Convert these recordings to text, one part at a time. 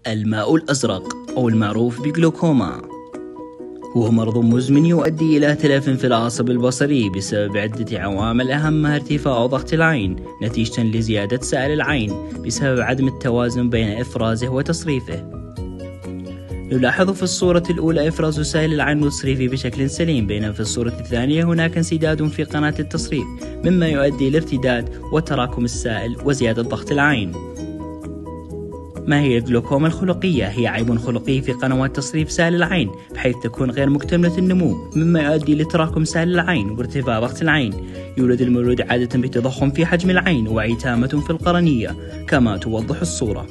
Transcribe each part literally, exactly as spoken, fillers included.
الماء الأزرق أو المعروف بالجلوكوما هو مرض مزمن يؤدي إلى تلف في العصب البصري بسبب عدة عوامل أهمها ارتفاع ضغط العين نتيجة لزيادة سائل العين بسبب عدم التوازن بين إفرازه وتصريفه. نلاحظ في الصورة الأولى إفراز سائل العين وتصريفه بشكل سليم، بينما في الصورة الثانية هناك انسداد في قناة التصريف مما يؤدي إلى ارتداد وتراكم السائل وزيادة ضغط العين. ما هي الجلوكوما الخلقية؟ هي عيب خلقي في قنوات تصريف سائل العين بحيث تكون غير مكتملة النمو مما يؤدي لتراكم سائل العين وارتفاع ضغط العين. يولد المولود عادة بتضخم في حجم العين وعتامة في القرنية كما توضح الصورة.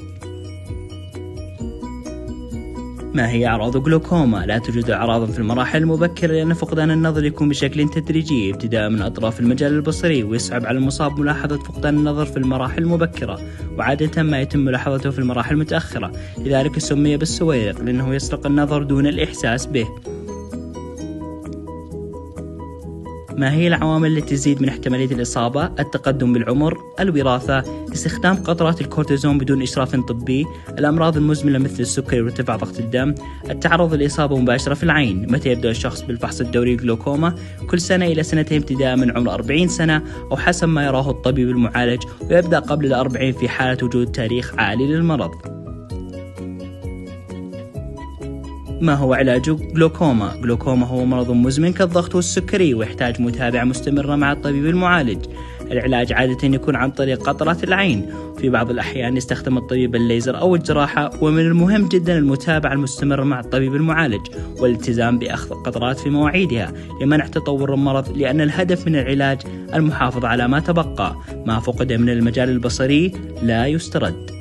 ما هي أعراض جلوكوما؟ لا توجد أعراض في المراحل المبكرة لأن فقدان النظر يكون بشكل تدريجي ابتداء من أطراف المجال البصري، ويصعب على المصاب ملاحظة فقدان النظر في المراحل المبكرة، وعادة ما يتم ملاحظته في المراحل المتأخرة، لذلك سمي بالسويرق لأنه يسرق النظر دون الإحساس به. ما هي العوامل التي تزيد من احتمالية الإصابة؟ التقدم بالعمر، الوراثة، استخدام قطرات الكورتيزون بدون إشراف طبي، الأمراض المزمنة مثل السكري وارتفاع ضغط الدم، التعرض لإصابة مباشرة في العين. متى يبدأ الشخص بالفحص الدوري جلوكوما؟ كل سنة إلى سنتين ابتداء من عمر أربعين سنة أو حسب ما يراه الطبيب المعالج، ويبدأ قبل الأربعين في حالة وجود تاريخ عالي للمرض. ما هو علاج جلوكوما؟ جلوكوما هو مرض مزمن كالضغط والسكري ويحتاج متابعة مستمرة مع الطبيب المعالج. العلاج عادة يكون عن طريق قطرات العين، في بعض الأحيان يستخدم الطبيب الليزر أو الجراحة، ومن المهم جدا المتابعة المستمرة مع الطبيب المعالج والالتزام بأخذ قطرات في مواعيدها لمنع تطور المرض، لأن الهدف من العلاج المحافظة على ما تبقى. ما فقد من المجال البصري لا يسترد.